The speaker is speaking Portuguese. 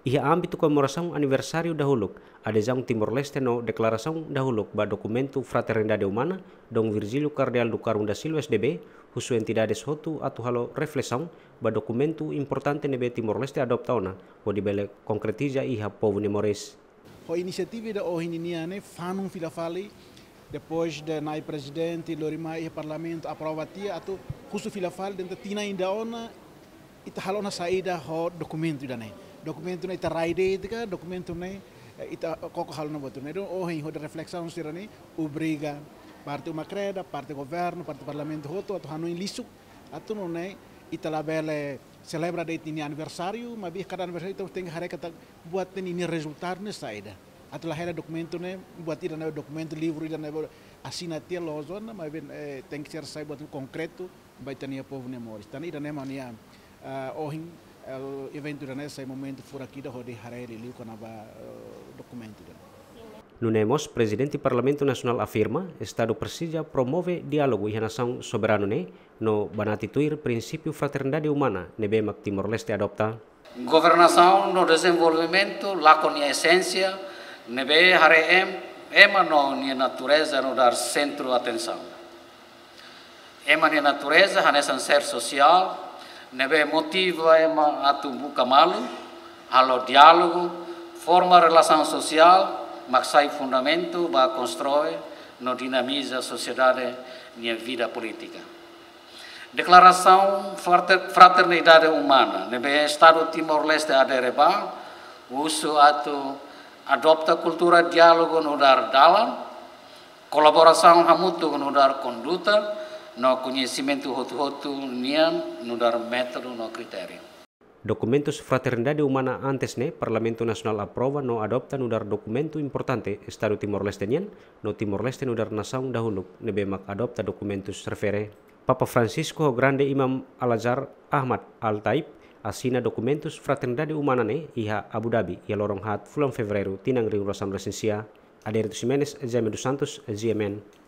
Ia ambito comemoração aniversário dahulu, adesão Timor-Leste no declaração dahulu ba documentu Fraternidade Humana, dong Virgílio Cardeal do Carmo da Silva SDB, husu entidades hotu atu halo reflexão ba documentu importante nebe Timor-Leste adoptauna, o dibele concretiza iha povo nemores. A iniciativa da Ohiniane fanum filafali depois de nai presidente Lorima e parlamento aprovatia atau husu filafali dentro tina inda ona ita halona saída ho dokumento dane. Dokumento na ita raide ita dokumento na ita koko halona botu. Então ohin ho de reflexão sirani obriga parte uma creda, parte governo, parte parlamento hoto atau hanu lisuk atau nonai ita labele celebra de ini aniversário, mas cada aniversário itu tem hari kata buat ini resultat ne saída. Atau lahir dokumento ne buat ida na dokumento livro ida na assinatia lozona, mas tem que ser sai buat concreto baita nia povo nemores. Tani ida ne mania ohin evento ida ne sai momento fora aqui da rode hari liu kanaba dokumento ida. No Nemos, Presidente do Parlamento Nacional afirma, Estado precisa promove diálogo e nação soberano no banatituir princípio fraternidade humana nebe mak Timor-Leste adopta. Governação no desenvolvimento, lá com a essência, nebe hare ema no nia natureza no dar centro atenção. Ema nia natureza hanesan ser social, nebe motiva ema atu buka malu, halo diálogo, forma relação social, maksai fundamento para constrói no dinamiza a sociedade e a vida política. Declaração Fraternidade Humana, nebe Estado Timor-Leste adereba, uso atu adopta cultura diálogo no dar dalam, colaboração hamutu no dar conduta, no conhecimento hotu-hotu nian no dar método no critério. Documentos Fraternidade Humana antes Parlamento Nacional aprova no adopta no dar documento importante Estado Timor-Leste no Timor-Leste no dar nação dahulu nebe mak adopta documentos refere. Papa Francisco Grande Imam Al-Azhar Ahmad Al-Taib assina documentos Fraternidade Humana iha Abu Dhabi ia lorong hat fulan fevereiro tinang ring urusan resensia. Aderito Ximenes, Jaime dos Santos, GMN.